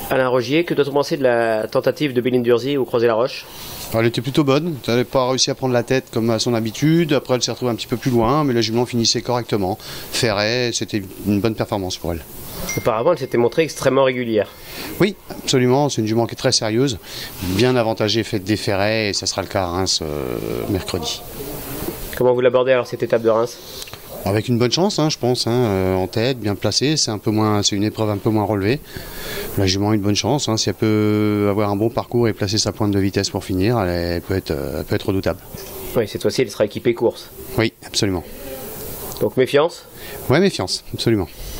Alain Rogier, que doit-on penser de la tentative de Béline Durzi au Croisé-la-Roche? Elle était plutôt bonne, elle n'avait pas réussi à prendre la tête comme à son habitude, après elle s'est retrouvée un petit peu plus loin, mais la jument finissait correctement. Ferret, c'était une bonne performance pour elle. Auparavant, elle s'était montrée extrêmement régulière. Oui, absolument, c'est une jument qui est très sérieuse, bien avantagée faite des ferrets, et ça sera le cas à Reims mercredi. Comment vous l'abordez alors cette étape de Reims? Avec une bonne chance, je pense, en tête, bien placée, c'est une épreuve un peu moins relevée. La jument a une bonne chance, si elle peut avoir un bon parcours et placer sa pointe de vitesse pour finir, elle peut être redoutable. Oui, cette fois-ci, elle sera équipée course. Oui, absolument. Donc méfiance? Ouais, méfiance, absolument.